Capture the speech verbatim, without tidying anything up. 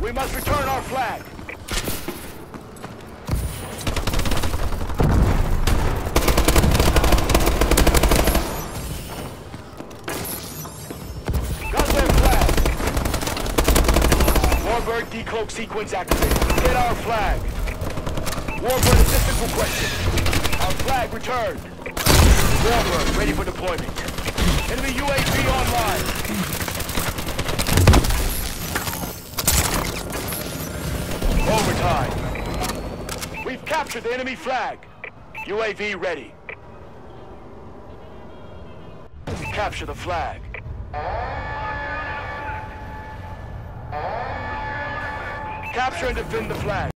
We must return our flag. Got their flag. Warbird decloak sequence activated. Get our flag. Warbird assistance requested. Our flag returned. Warbird ready for deployment. Enemy U A V online. Overtime. We've captured the enemy flag. U A V ready. Capture the flag. Capture and defend the flag.